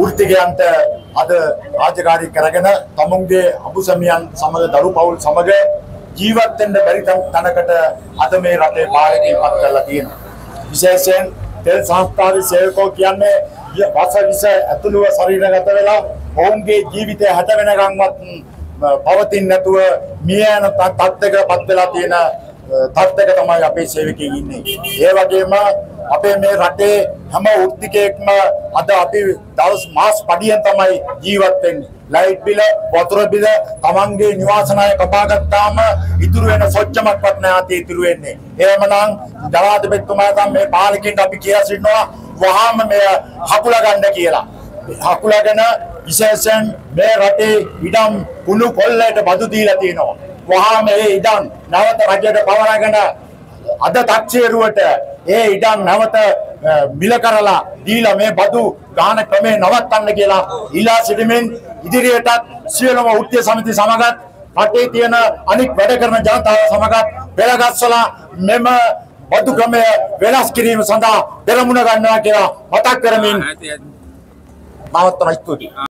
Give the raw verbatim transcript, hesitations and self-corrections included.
වෘත්තිකයන්ට අද රාජකාරී කරගෙන තමුන්ගේ අඹුසමියන් සමග දරු පවුල් සමග ජීවත් වෙන්න බැරි තැනකට අද මේ රටේ පාලකයන්පත් කරලා තියෙනවා. විශේෂයෙන් තෙල් සංස්ථාවේ සේවකෝ කියන්නේ වසවිස ඇතුළුව ශරීරගත වෙලා ඔවුන්ගේ ජීවිතය හැට වෙනකන්වත් පවතින්නේ නැතුව මිය යන තත්ත්වයකටපත් වෙලා තියෙන තත්ත්වයක තමයි අපේ සේවකයන් ඉන්නේ. ඒ වගේම අපේ මේ රටේ හැම වෘත්තිකයෙක්ම අද අපි දවස් මාස පඩියෙන් තමයි ජීවත් වෙන්නේ. ලයිට් බිල, වතුර බිල, තමන්ගේ නිවාස ණය කපා ගත්තාම ඉතුරු වෙන සොච්චමක්වත් නැති ඉතුරු වෙන්නේ. එහෙමනම් ජනාධිපතිතුමා තමයි මේ පාලකයන්ට අපි කියලා සිටිනවා වහාම මේ හකුලා ගන්න කියලා. හකුලාගෙන විශේෂයෙන් මේ රටේ ඉඩම් කුණු කොල්ලයට බදු දීලා තියෙනවා. වහාම මේ ඉඩම් නැවත රජයට පවරගෙන අද තාක්ෂේරුවට ඒ ඉඩම් නැවත මිල කරලා දීලා මේ බදු ගාන ක්‍රමේ නවත්තන්න කියලා ඉල්ලා සිටමින් ඉදිරියටත් සියලුම වෘත්තීය සමිති සමගත් රටේ තියෙන අනික් වැඩ කරන ජනතාව සමගත් පෙරගස්සලා මෙම බදු ක්‍රමය වෙනස් කිරීම සඳහා පෙරමුණ ගන්නවා කියලා මතක් කරමින් මම තමයි ස්තුතියි.